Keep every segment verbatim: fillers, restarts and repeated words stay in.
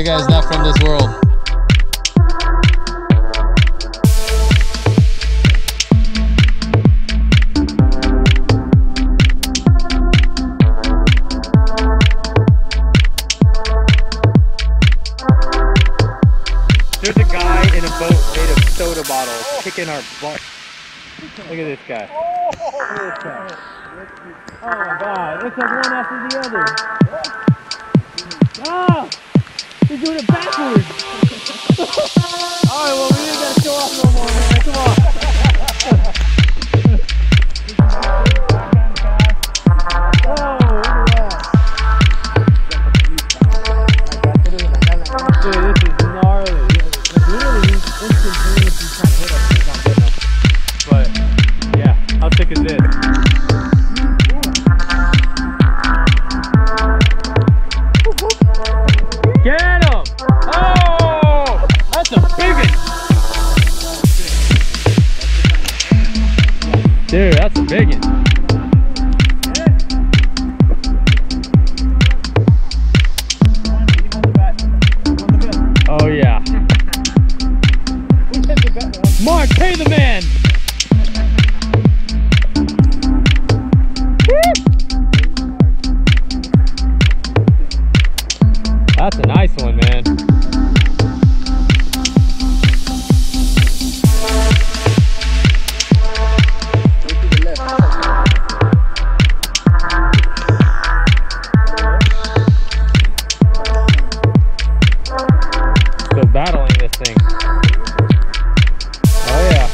That guy's not from this world. There's a guy in a boat made of soda bottles kicking our butt. Look at this guy. Look at this guy. Oh my god, it's like one after the other. Ah! He's doing it backwards! Alright, well we ain't gotta show off no more, man. Come on! Oh, look at that! Dude, this is gnarly. Literally, instantaneously trying to hit us. It's not good enough. But, yeah, how sick is this? Get him! Oh! That's a big one! Dude, that's a big one. Oh yeah. Mark, pay the man! That's a nice one, man. Still battling this thing. Oh yeah.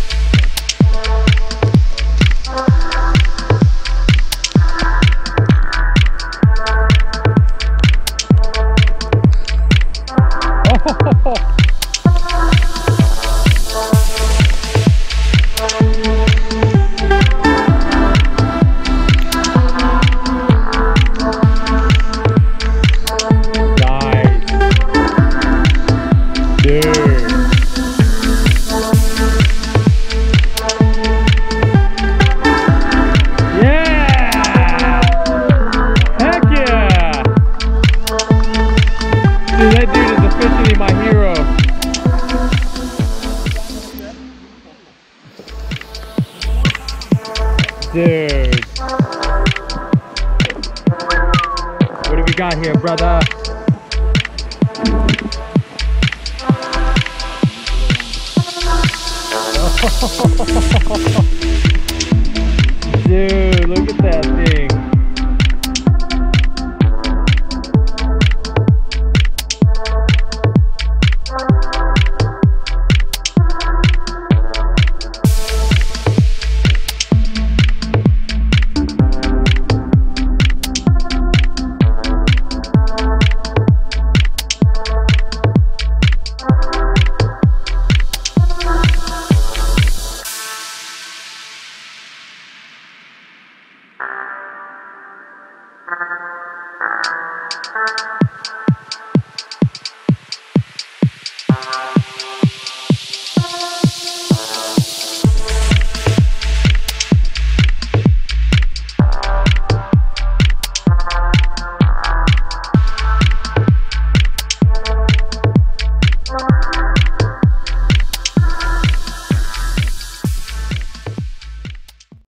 Oh. That dude is officially my hero. Dude. What do we got here, brother? Dude, look at that thing.